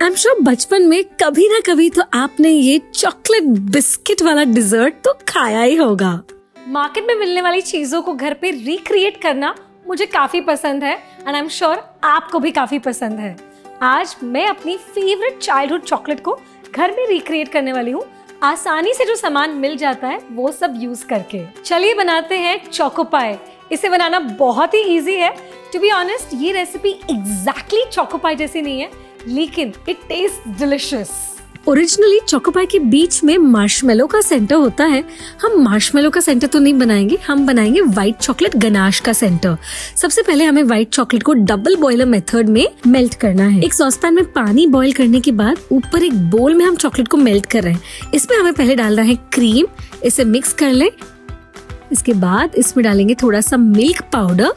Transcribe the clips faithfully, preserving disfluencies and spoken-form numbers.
I am sure बचपन में कभी ना कभी तो आपने ये चॉकलेट बिस्किट वाला डिजर्ट तो खाया ही होगा। मार्केट में मिलने वाली चीजों को घर पे रिक्रिएट करना मुझे काफी पसंद है एंड आई एम श्योर आपको भी काफी पसंद है। आज मैं अपनी फेवरेट चाइल्डहुड चॉकलेट को घर में रिक्रिएट करने वाली हूँ, आसानी से जो सामान मिल जाता है वो सब यूज करके। चलिए बनाते हैं चोको पाई। इसे बनाना बहुत ही इजी है। टू बी ऑनेस्ट ये रेसिपी एग्जैक्टली चोको पाई जैसी नहीं है, लेकिन it taste delicious. Originally choco pie के बीच में मार्शमेलो का सेंटर होता है। हम मार्शमेलो का सेंटर तो नहीं बनाएंगे, हम बनाएंगे व्हाइट चॉकलेट गनाश का सेंटर। सबसे पहले हमें व्हाइट चॉकलेट को डबल बॉयलर मेथड में मेल्ट करना है। एक सॉस पैन में पानी बॉईल करने के बाद ऊपर एक बोल में हम चॉकलेट को मेल्ट कर रहे हैं। इसमें हमें पहले डालना है क्रीम, इसे मिक्स कर ले। इसके बाद इसमें डालेंगे थोड़ा सा मिल्क पाउडर।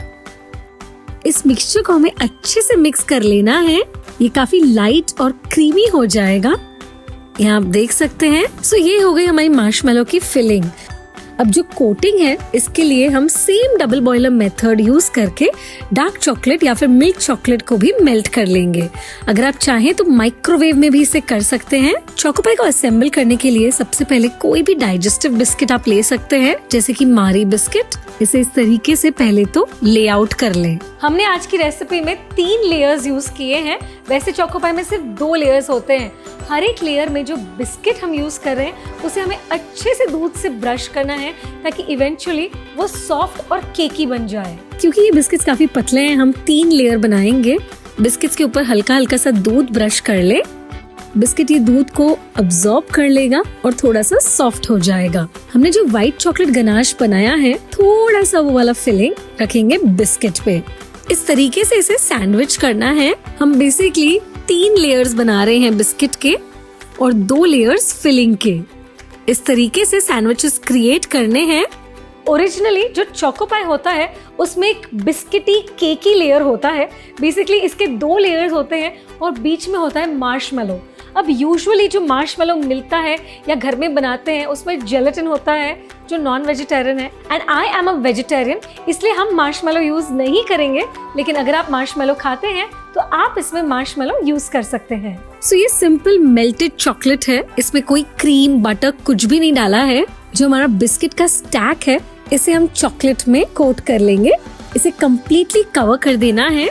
इस मिक्सचर को हमें अच्छे से मिक्स कर लेना है। ये काफी लाइट और क्रीमी हो जाएगा, यहाँ आप देख सकते हैं। सो ये हो गई हमारी मार्शमेलो की फिलिंग। अब जो कोटिंग है इसके लिए हम same double boiler method use करके डार्क चॉकलेट या फिर मिल्क चॉकलेट को भी मेल्ट कर लेंगे। अगर आप चाहें तो माइक्रोवेव में भी इसे कर सकते हैं। चोको पाई को असेंबल करने के लिए सबसे पहले कोई भी डाइजेस्टिव बिस्किट आप ले सकते हैं, जैसे कि मारी बिस्किट। इसे इस तरीके से पहले तो लेआउट कर लें। हमने आज की रेसिपी में तीन लेयर्स यूज किए हैं। वैसे चोको पाई में सिर्फ दो लेयर्स होते हैं। हर एक लेयर में जो बिस्किट हम यूज कर रहे हैं उसे हमें अच्छे से दूध से ब्रश करना है ताकि इवेंचुअली वो सॉफ्ट और केकी बन जाए। क्योंकि ये बिस्किट्स काफी पतले हैं, हम तीन लेयर बनाएंगे। बिस्किट्स के ऊपर हल्का हल्का सा दूध ब्रश कर ले। बिस्किट ये दूध को अब्सॉर्ब कर लेगा और थोड़ा सा सॉफ्ट हो जाएगा। हमने जो व्हाइट चॉकलेट गनाश बनाया है, थोड़ा सा वो वाला फिलिंग रखेंगे बिस्किट पे। इस तरीके से इसे सैंडविच करना है। हम बेसिकली तीन लेयर्स बना रहे हैं बिस्किट के और दो लेयर्स फिलिंग के। इस तरीके से सैंडविचेस क्रिएट करने हैं। ओरिजिनली जो चोको पाई होता है उसमें एक बिस्किटी केकी लेयर होता है। बेसिकली इसके दो लेयर्स होते हैं और बीच में होता है मार्शमेलो। अब यूजुअली जो मार्शमेलो मिलता है या घर में बनाते हैं उसमें जेलेटिन होता है जो नॉन वेजिटेरियन है and I am a vegetarian, इसलिए हम मार्शमेलो यूज नहीं करेंगे। लेकिन अगर आप मार्शमेलो खाते हैं तो आप इसमें मार्शमेलो यूज कर सकते हैं। सो so, ये सिंपल मेल्टेड चॉकलेट है, इसमें कोई क्रीम बटर कुछ भी नहीं डाला है। जो हमारा बिस्किट का स्टैक है इसे हम चॉकलेट में कोट कर लेंगे। इसे कम्प्लीटली कवर कर देना है।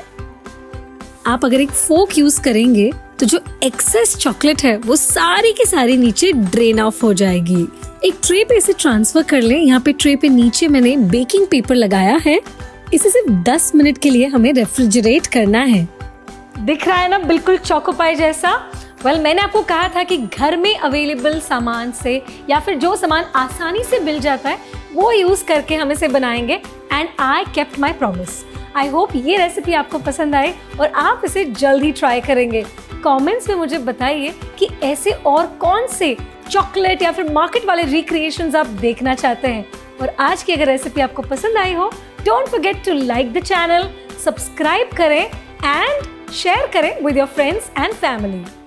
आप अगर एक फोक यूज करेंगे तो जो एक्सेस चॉकलेट है वो सारी की सारी नीचे ड्रेन ऑफ हो जाएगी। एक ट्रे पे इसे ट्रांसफर कर लें। यहाँ पे ट्रे पे नीचे मैंने बेकिंग पेपर लगाया है। इसे सिर्फ दस मिनट के लिए हमें रेफ्रिजरेट करना है। दिख रहा है ना बिल्कुल चोको पाई जैसा। वेल well, मैंने आपको कहा था कि घर में अवेलेबल सामान से या फिर जो सामान आसानी से मिल जाता है वो यूज करके हम इसे बनाएंगे and I kept my promise. I hope ये रेसिपी आपको पसंद आए और आप इसे जल्द ही ट्राई करेंगे। कमेंट्स में मुझे बताइए कि ऐसे और कौन से चॉकलेट या फिर मार्केट वाले रिक्रिएशंस आप देखना चाहते हैं। और आज की अगर रेसिपी आपको पसंद आई हो, don't forget to like the channel, subscribe करें एंड शेयर करें with your friends and family.